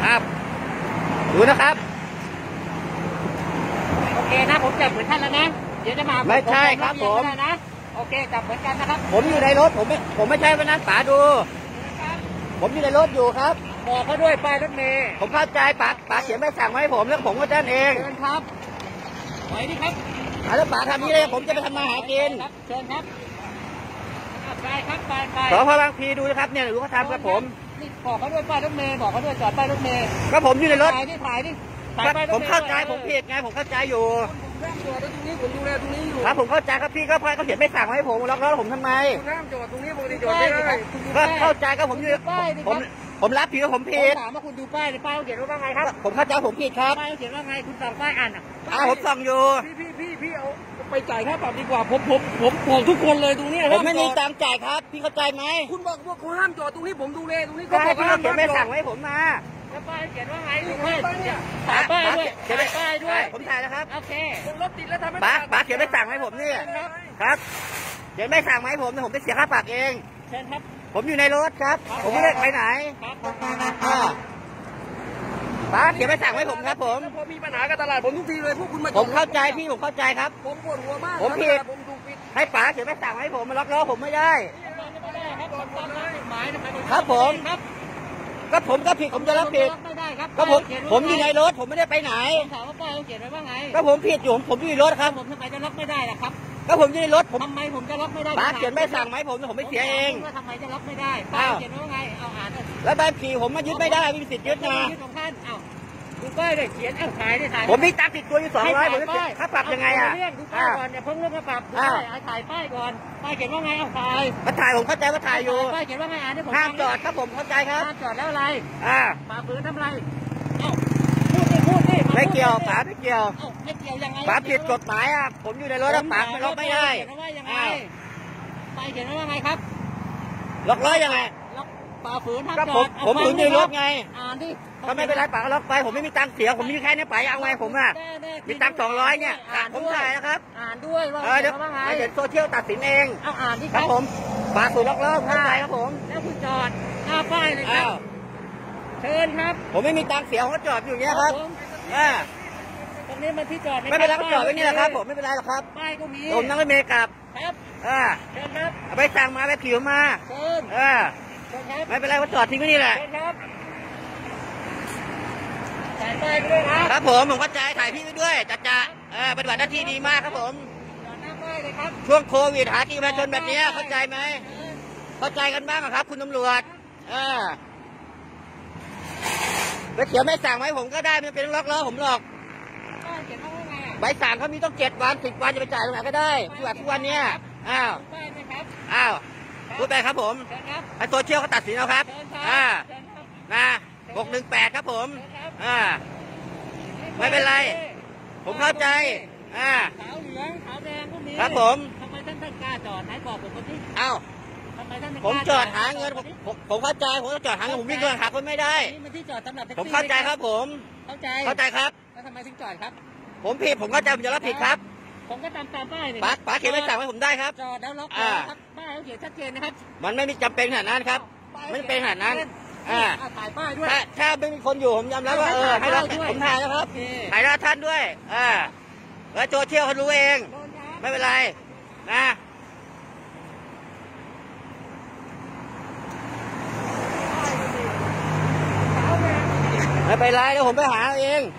ครับดูนะครับโอเคนะผมจับเหมือนท่านแล้วนะเดี๋ยวจะมาไม่ใช่ครับผมนะโอเคจับเหมือนกันนะครับผมอยู่ในรถผมไม่ใช่วันนั้นป๋าดูผมอยู่ในรถอยู่ครับบอกเขาด้วยป้ายรถเมล์ผมเข้าใจป๋าเขียนใบสั่งมาให้ผมแล้วผมก็แจ้งเองเชิญครับไหวดิครับแล้วป๋าทำนี้เลยผมจะไปทำมาหากินเชิญครับไปครับไปสพบางพลีดูนะครับเนี่ยรู้เขาทำกับผมนี่บอกเขาด้วยป้ายรถเมล์บอกเขาด้วยจอดป้ายรถเมล์ก็ผมอยู่ในรถถ่ายผมเข้าใจผมผิดไงผมเข้าใจอยู่ผมห้ามจอดตรงนี้ผมดูแลตรงนี้อยู่ครับผมเข้าใจครับพี่ก็เขาเขียนใบสั่งมาให้ผมล็อกล้อผมทำไมห้ามจอดตรงนี้ปกติจอดไม่ได้ก็เข้าใจก็ผมอยู่ผมรับผิดว่าผมผิดถามว่าคุณดูป้ายป้ายเขียนว่าไงครับผมเข้าใจผมผิดครับป้ายเขียนว่าไงคุณส่องป้ายอ่านผมส่องอยู่พี่เอาไปจ่ายค่าปรับดีกว่าผมบอกทุกคนเลยตรงนี้ผมไม่มีตังค์จ่ายครับพี่เข้าใจไหมคุณบอกว่าคุณห้ามจอดตรงนี้ผมดูแลตรงนี้ก็บอกว่าเขียนใบสั่งไว้ผมมาแล้วป้ายเขียนว่าไงถ่ายป้ายด้วยถ่ายป้ายด้วยผมถ่ายแล้วครับโอเครถติดแล้วทำไมป๋าเขียนใบสั่งให้ผมนี่ครับเขียนใบสั่งมาให้ผมผมจะเสียค่าปรับเองเชิญครับผมอยู่ในรถครับผมไม่ได้ไปไหนป๋าเขียนใบสั่งไว้ผมครับผมพอมีปัญหากับตลาดผมทุกทีเลยพวกคุณมาผมเข้าใจพี่ผมเข้าใจครับผมปวดหัวมากผมผิดให้ป๋าเขียนใบสั่งให้ผมมาล็อกล้อผมไม่ได้ครับผมก็ผมก็ผิดผมจะรับผิดก็ผมอยู่ในรถผมไม่ได้ไปไหนถามว่าป้ายเขาเขียนไว้ว่าไงก็ผมผิดอยู่ผมอยู่ในรถครับผมทำไมจะล็อกไม่ได้ล่ะครับก็ผมอยู่ในรถทำไมผมจะล็อกไม่ได้ป๋าเขียนใบสั่งไหมผมไม่เสียเองว่าทำไมจะล็อกไม่ได้ป้ายเขียนไว้ว่าไงเอาอ่านแล้วใบขี่ผมมายึดไม่ได้มีสิทธิ์ยึดนะของท่านดูป้ายเลยเขียนถ่ายได้ถ่ายผมมีตังค์ติดตัวอยู่200ผมจะค่าปรับยังไงดูป้ายก่อนอย่าเพิ่งเริ่มปรับดูป้ายถ่ายป้ายก่อนป้ายเขียนว่าไงถ่ายผมเข้าใจว่าถ่ายอยู่ป้ายเขียนว่าไงอ่านให้ผมห้ามจอดครับผมเข้าใจครับห้ามจอดแล้วอะไรฝ่าฝืนทำอะไรพูดดิไม่เกี่ยวป๋าไม่เกี่ยวไม่เกี่ยวยังไงป๋าผิดกฎหมายผมอยู่ในรถแล้วป๋าล็อกไม่ได้ป้ายเขียนว่าไงครับล็อกล้อยังไงฝ่าฝืนห้ามจอดผมอยู่ในรถไงอ่านดิก็ไม่เป็นไรป๋าก็ล็อกไปผมไม่มีตังค์เสียผมมีแค่นี้ป๋าเอาไงผมมีตังค์200เนี่ยผมถ่ายนะครับอ่านด้วยว่าเดี๋ยวโซเชียลตัดสินเองเอาอ่านดิครับผมป๋าสูดล็อกล้อผมถ่ายครับผมแล้วคุณจอดหน้าป้ายเลยครับเชิญครับผมไม่มีตังค์เสียผมก็จอดอยู่อย่างเงี้ยครับตรงนี้มันที่จอดไม่เป็นไรก็จอดไว้นี่แหละครับผมไม่เป็นไรหรอกครับป้ายก็มีผมนั่งรถเมล์กลับครับเชิญครับเอาไปสั่งมาไปผิวมาเชิญไม่เป็นไรก็จอดทิ้งไว้นี่แหละถ่ายป้ายด้วยครับผมเข้าใจถ่ายพี่ไปด้วยจะปฏิบัติหน้าที่ดีมากครับผมจอดหน้าป้ายเลยครับช่วงโควิดหาที่ประชาชนแบบนี้เข้าใจไหมเข้าใจกันบ้างครับคุณตำรวจไปเขียนใบสั่งไว้ผมก็ได้ไม่เป็นล็อกล้อผมหรอกใบสั่งเขามีต้อง7 วัน10 วันจะไปจ่ายตรงไหนก็ได้ทุกวันเนี้ยพูดไปครับผมไอ้โซเชียลเขาตัดสินเอาครับนะ618ครับผมไม่เป็นไรผมเข้าใจขาวเหลืองขาวแดงก็มีครับผมทำไมท่านกล้าจอดไหนบอกผมสิผมจอดหาเงินผมเข้าใจผมจะจอดหาเงินผมวิ่งเงินหาคนไม่ได้นี่มันที่จอดสำหรับแท็กซี่ผมเข้าใจครับผมเข้าใจครับแล้วทำไมถึงจอดครับผมผิดผมเข้าใจผมจะรับผิดครับผมก็ตามป้ายนี่ป๋าเขียนใบสั่งให้ผมได้ครับจอดแล้วล็อกครับป้ายเขาเขียนชัดเจนนะครับมันไม่มีจำเป็นขนาดนั้นครับไม่เป็นขนาดนั้นถ่ายป้ายด้วยถ้าไม่มีคนอยู่ผมยอมรับว่าให้เราผมถ่ายแล้วครับถ่ายแล้วท่านด้วยแล้วโซเชียลเขารู้เองไม่เป็นไรนะไม่เป็นไรเดี๋ยวผมไปหาเอง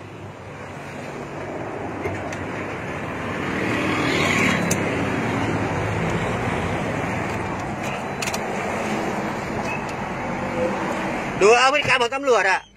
ดูเอาพฤติกรรมของตำรวจ